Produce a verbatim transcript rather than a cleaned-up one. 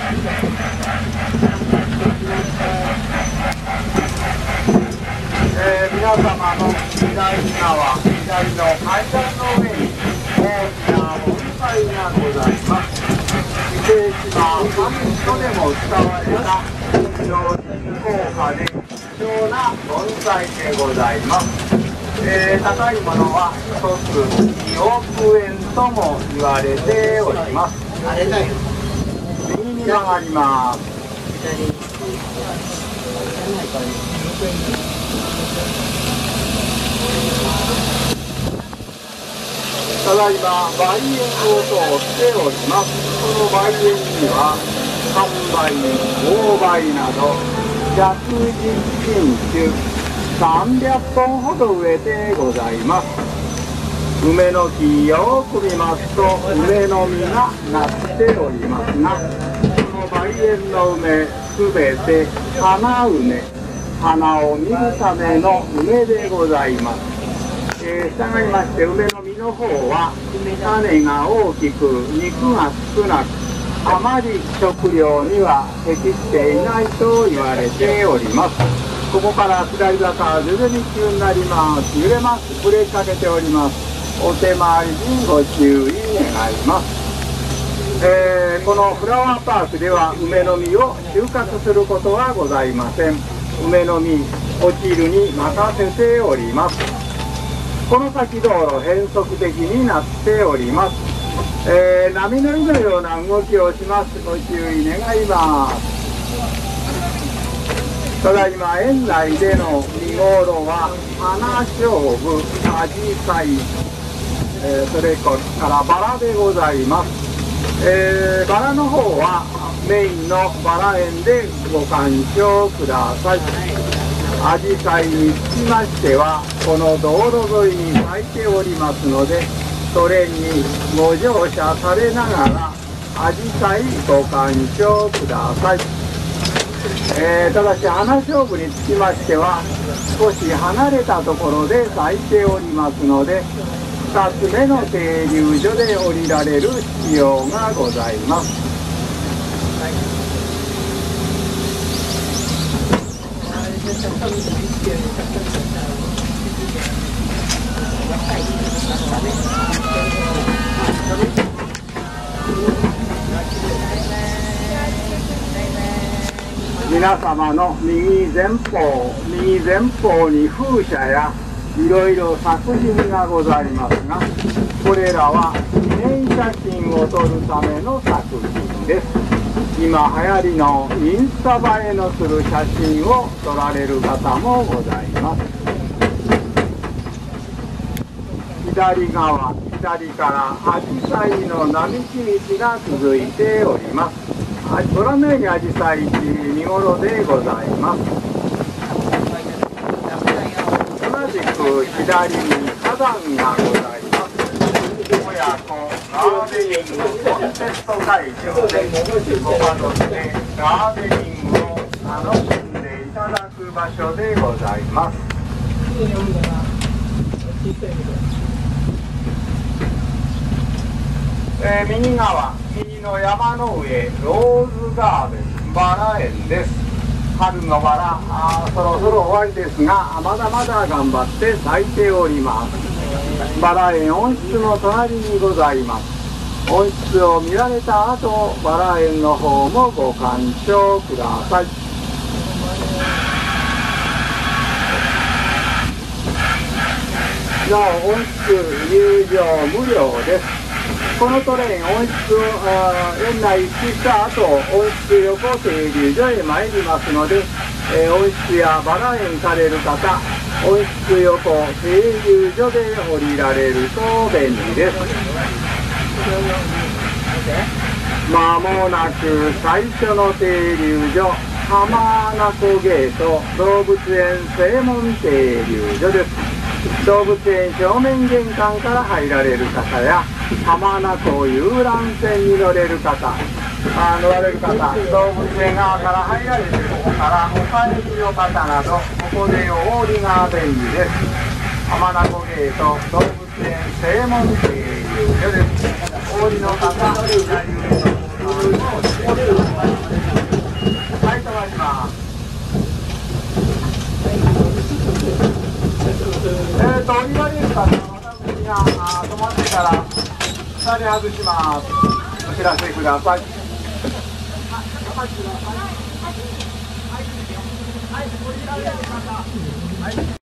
えー、皆様の左側、左の階段の上に大きな盆栽がございます。伊勢島サミットでも使われた非常に高価で貴重な盆栽でございます。えー、高いものはひとつにおくえんとも言われております。右に曲がります。ただいま梅園を通っております。この梅園にはさんばい、ごばいなどひゃくじゅっ品種さんびゃっぽんほど植えてございます。梅の木よく見ますと梅の実がなっておりますが、この梅園の梅すべて花梅、花を見るための梅でございます。えー、従いまして梅の実の方は種が大きく肉が少なく、あまり食料には適していないと言われております。ここから下り坂徐々に急になります。揺れます。ブレーキかけております。お手回りにご注意願います。えー、このフラワーパークでは梅の実を収穫することはございません。梅の実落ちるに任せております。この先道路変則的になっております。えー、波乗りのような動きをします。ご注意願います。ただいま園内での見頃は花菖蒲、アジサイ、えー、それからバラでございます。えー、バラの方はメインのバラ園でご鑑賞ください。アジサイにつきましてはこの道路沿いに咲いておりますので、それにご乗車されながらアジサイご鑑賞ください。えー、ただし花菖蒲につきましては少し離れたところで咲いておりますので、ふたつめの停留所で降りられる必要がございます。皆様の右前方、右前方に風車やいろいろ作品がございますが、これらは記念写真を撮るための作品です。今流行りのインスタ映えのする写真を撮られる方もございます。左側、左からアジサイの並木道が続いております。ご覧のようにアジサイ見頃でございます。同じく左に花壇がございます。親子ガーデニングコンテスト会場でご家族でガーデニングを楽しんでいただく場所でございます。えー、右側、右の山の上、ローズガーデンバラ園です。春のバラ、あそろそろ終わりですが、まだまだ頑張って咲いております。バラ園温室の隣にございます。温室を見られた後、バラ園の方もご鑑賞ください。なお温室入場無料です。このトレイン温室を園内行きした後、温室横停留所へ参りますので、えー、温室やバラ園される方、温室横停留所で降りられると便利です。まもなく最初の停留所、浜名湖ゲート動物園正門停留所です。動物園正面玄関から入られる方や浜名湖遊覧船に乗れる方、あ乗られる方、動物園側から入られる方からお帰りの方など、ここでお降りが便利です。浜名湖ゲート動物園正門停留所です。お降りの方、左上の方にお降りください。 降りられる方は私が止まってから下に外します。お知らせください。はい、降りられる方。はい。